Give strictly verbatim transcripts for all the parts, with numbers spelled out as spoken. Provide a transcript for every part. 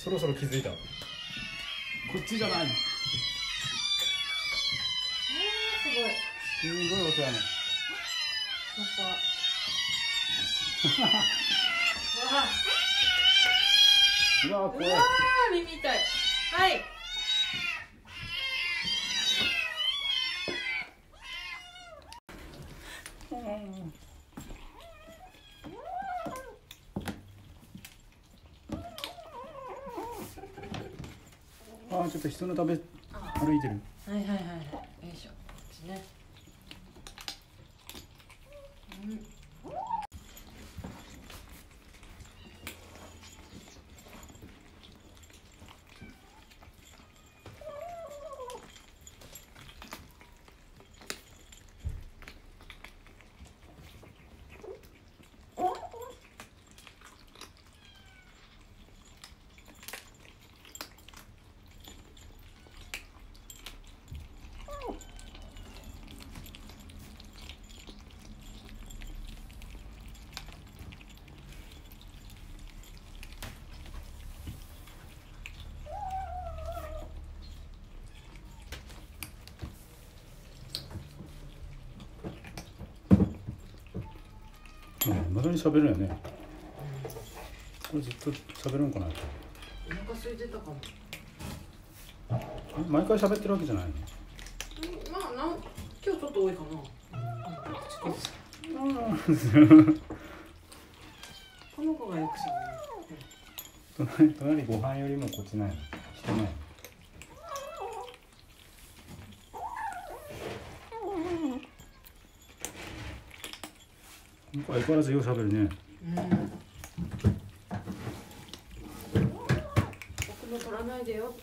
そろそろ気づいた。こっちじゃない。えー、すごい。 すごい音やね。 やっぱ。 うわー、怖い。 うわー、耳痛い。はい。 あー、ちょっと人の食べ歩いてる。 はいはいはいはい。よいしょ。こっちね。うん。 まだに喋るよね。これずっと喋るんかな。 お腹空いてたかも。 毎回喋ってるわけじゃないの。 まあ、なん、今日ちょっと多いかな。この子がよくしゃべる。 隣、隣ご飯よりもこっちないの。してない。相変わらずようしゃべるね。 うん。僕も取らないでよ。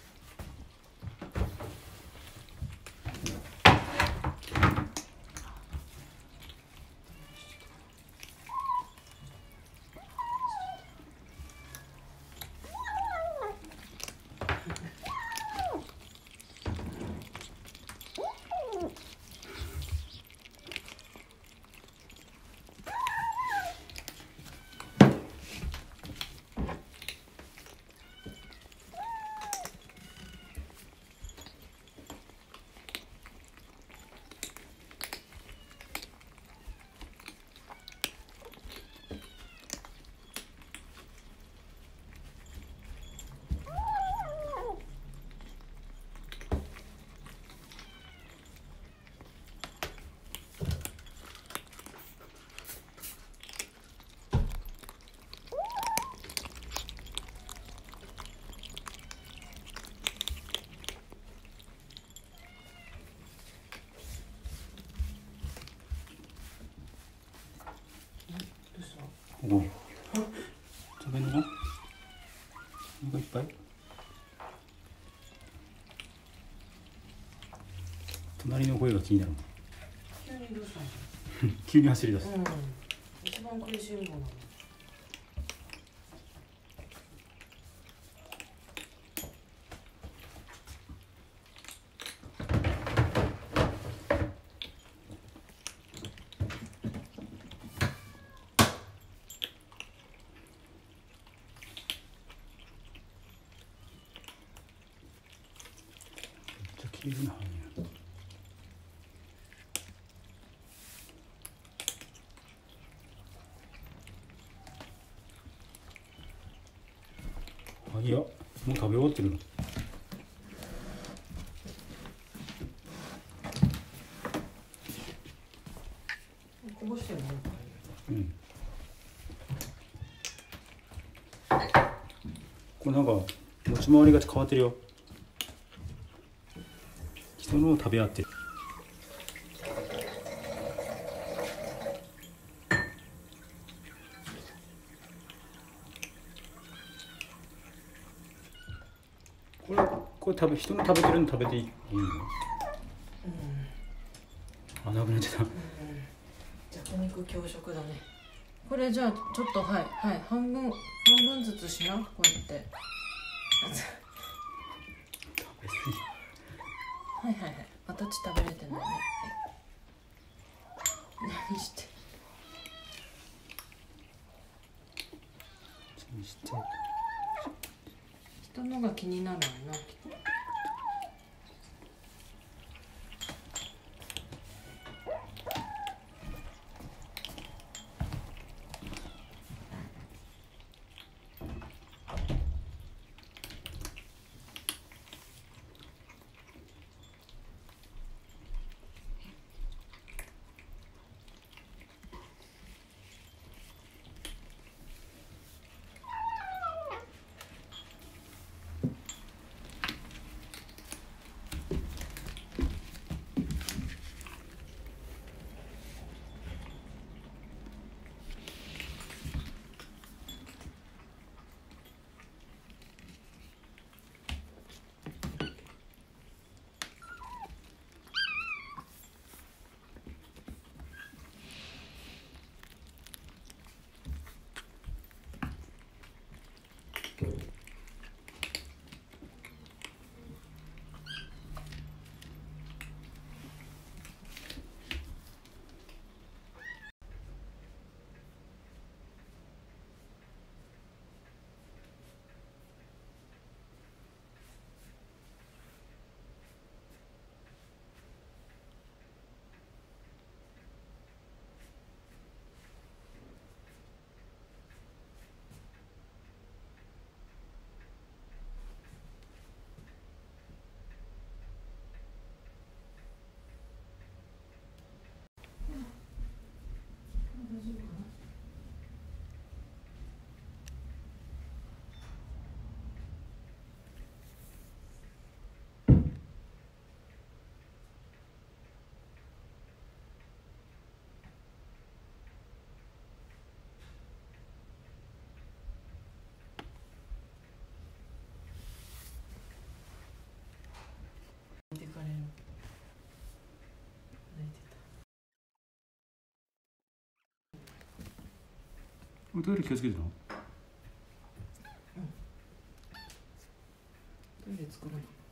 ここ食べるの？お腹いっぱい？隣の声が気になる。 急にどうしたの？ 急に走り出す。 うん。一番苦しいもの。 綺麗な範囲や。あ、いや、もう食べ終わってるの。 こぼしてるの？ うん。これなんか持ち回りが変わってるよ。人のを食べ合ってる。これこれ食べ人の食べてるの食べていいの？うん。あ、なくなっちゃった。うん、 弱肉強食だね。これじゃあちょっとはいはい半分半分ずつしな、こうやって。 食べ過ぎ。 はいはいはい。私食べれてないね。何して。 チンして。 人のが気になるわな。大丈夫かな。置いてかれる。泣いてた。 トイレ気をつけての？ トイレ作るの。